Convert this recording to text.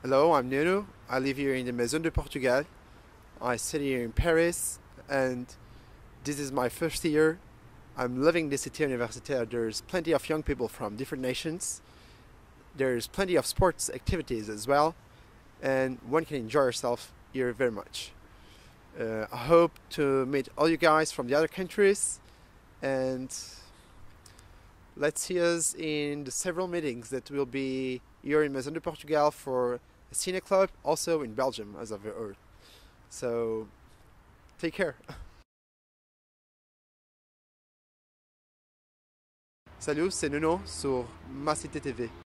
Hello, I'm Nuno. I live here in the Maison de Portugal. I study here in Paris, and this is my first year. I'm loving the Cité universitaire. There's plenty of young people from different nations. There's plenty of sports activities as well, and one can enjoy yourself here very much. I hope to meet all you guys from the other countries, and let's see us in the several meetings that will be here in Maison de Portugal for a Cine club, also in Belgium, as I've heard. So, take care. Salut, c'est Nuno sur MaCitéTV.